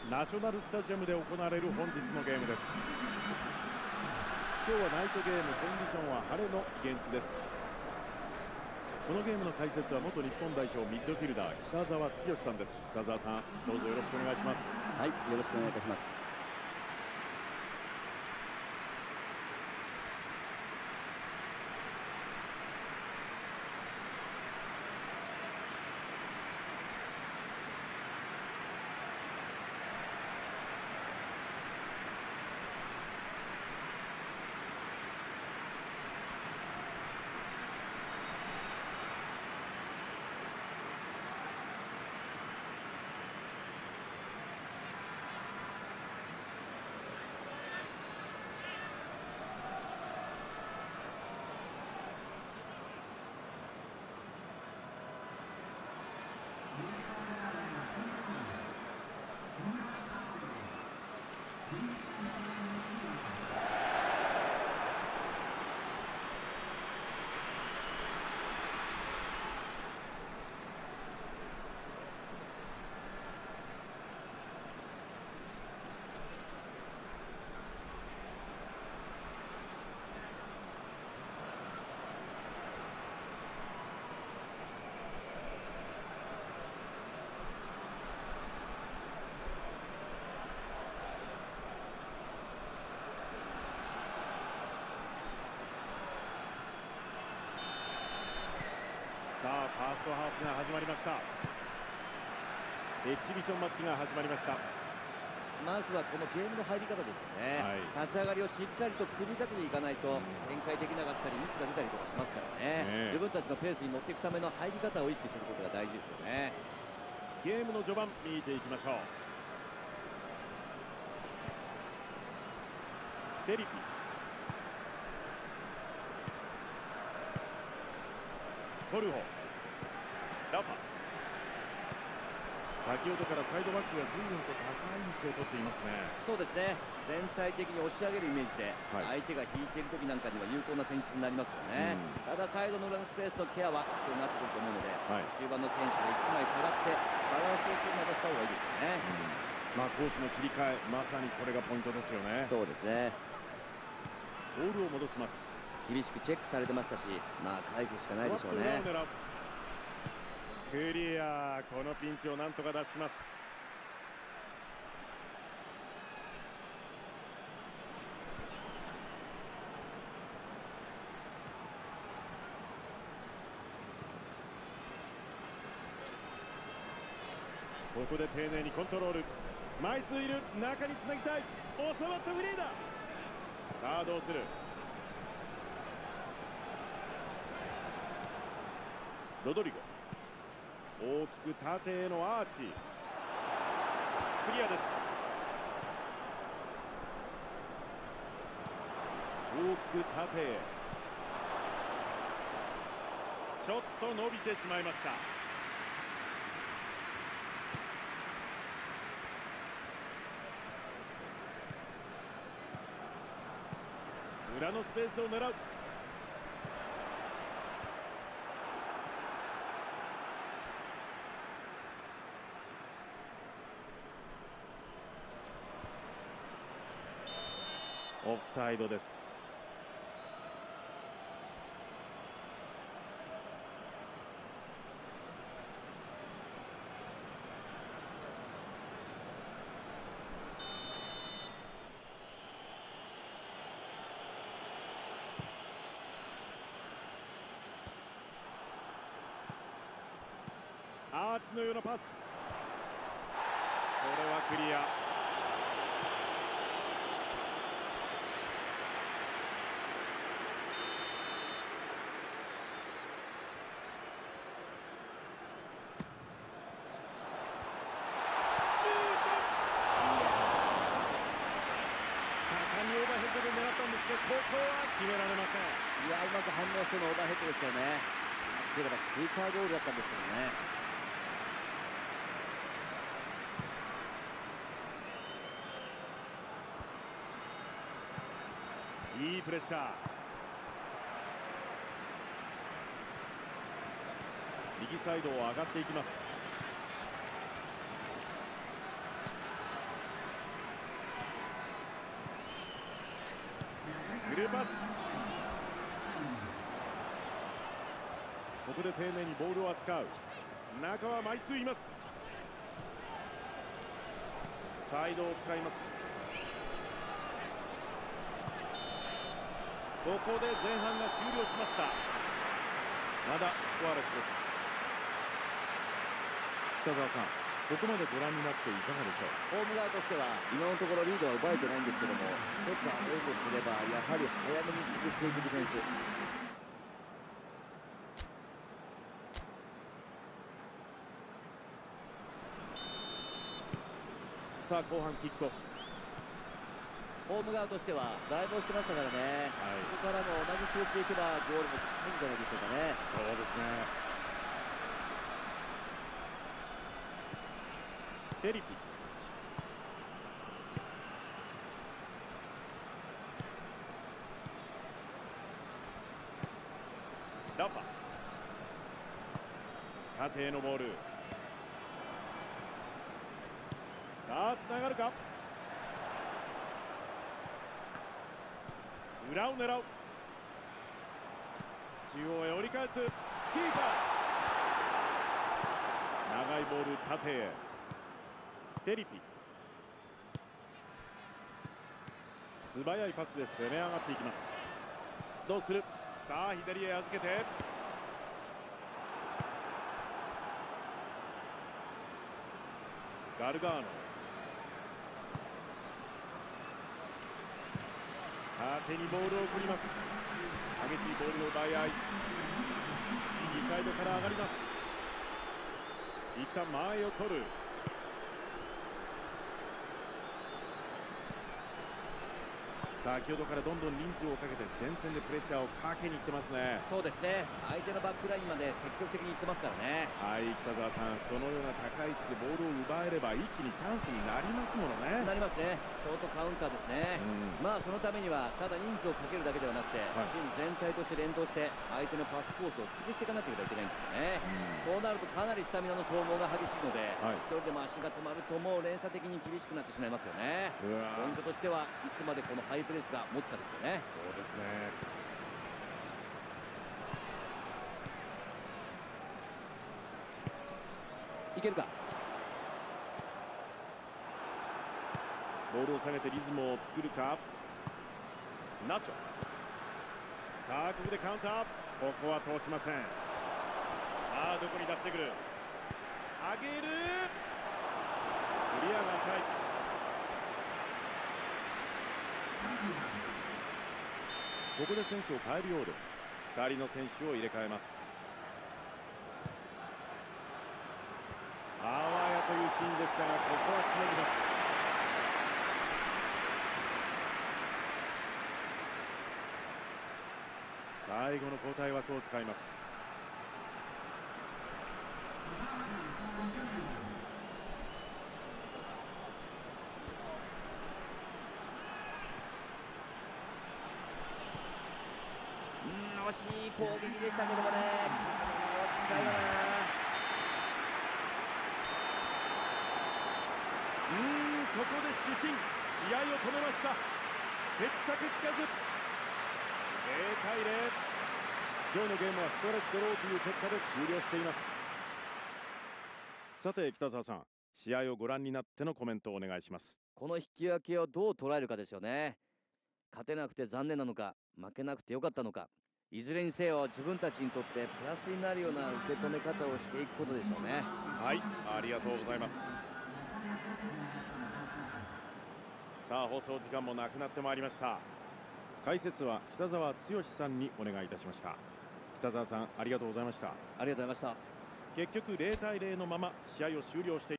ナショナルスタジアムで行われる本日のゲームです。今日はナイトゲーム、コンディションは晴れの現地です。このゲームの解説は元日本代表ミッドフィルダー北澤剛さんです。北澤さん、どうぞよろしくお願いします。 はい、よろしくお願いいたします。 さあ、ファーストハーフが始まりました。エキシビションマッチが始まりました。 まずはこのゲームの入り方ですよね、立ち上がりをしっかりと組み立てていかないと展開できなかったりミスが出たりとかしますからね、自分たちのペースに持っていくための入り方を意識することが大事ですよね。 ゲームの序盤見ていきましょう。テリピ、コルホ、ラファ、先ほどからサイドバックが随分と高い位置を取っていますね。 そうですね、全体的に押し上げるイメージで、相手が引いている時なんかには有効な戦術になりますよね、ただサイドの裏のスペースのケアは必要になってくると思うので、中盤の選手で1枚下がってバランスを取るなどした方がいいですよね。 攻守の切り替え、まさにこれがポイントですよね。 そうですね、 ボールを戻します。 厳しくチェックされてましたし、返すしかないでしょうね。 クリア、このピンチをなんとか出します。ここで丁寧にコントロール、枚数いる、中につなぎたい、収まったフリーだ。さあどうする。ロドリゴ、大きく縦へのアーチ、クリアです。大きく縦へ、ちょっと伸びてしまいました。裏のスペースを狙う。オフサイドです。アーチのようなパス、これはクリア。ここは決められません。 うまく反応してのオーバーヘッドですよね。やってればスーパーゴールだったんですけどね。 いいプレッシャー。右サイドを上がっていきます。 スルーパス。ここで丁寧にボールを扱う。中は枚数います。サイドを使います。ここで前半が終了しました。まだスコアレスです。北澤さん、ここまでご覧になっていかがでしょう。 ホーム側としては今のところリードは奪えてないんですけども、一つ挙げるとすればやはり早めに潰していくディフェンス。 さあ後半キックオフ。 ホーム側としてはだいぶ押してましたからね、ここからも同じ調子でいけばゴールも近いんじゃないでしょうかね。 そうですね。テリピ、ラファ、縦へのボール。さあつながるか。裏を狙う。中央へ折り返す。キーパー、長いボール縦へ。テリピ、素早いパスで攻め上がっていきます。どうする。さあ左へ預けて、ガルガーノ、縦にボールを送ります。激しいボールの奪い合い。右サイドから上がります。一旦前を取る。先ほどからどんどん人数をかけて前線でプレッシャーをかけにいってますね。 そうですね、相手のバックラインまで積極的にいってますからね。 はい、北澤さん、そのような高い位置でボールを奪えれば一気にチャンスになりますものね。 なりますね。ショートカウンターですね。まあそのためにはただ人数をかけるだけではなくて、チーム全体として連動して相手のパスコースを潰していかなければいけないんですよね。そうなるとかなりスタミナの消耗が激しいので、一人でも足が止まるともう連鎖的に厳しくなってしまいますよね。ポイントとしてはいつまでこのハイプレスが持つかですよね。 そうですね。 いけるか。 ボールを下げてリズムを作るか。ナチョ。さあここでカウンター。ここは通しません。さあどこに出してくる。上げる。クリアが浅い。ここで選手を変えるようです。2人の選手を入れ替えます。あわやというシーンでしたが、ここはしのぎます。最後の交代枠を使います。 惜しい攻撃でしたけどもね、終わっちゃうかな。 ここで主審、試合を止めました。決着つかず、0対0。今日のゲームはスコアレスドローという結果で終了しています。さて北澤さん、試合をご覧になってのコメントをお願いします。 この引き分けをどう捉えるかですよね。勝てなくて残念なのか、負けなくてよかったのか、いずれにせよ自分たちにとってプラスになるような受け止め方をしていくことでしょうね。 はい、ありがとうございます。さあ放送時間もなくなってまいりました。解説は北澤剛さんにお願いいたしました。北澤さん、ありがとうございました。 ありがとうございました。 結局0対0のまま試合を終了して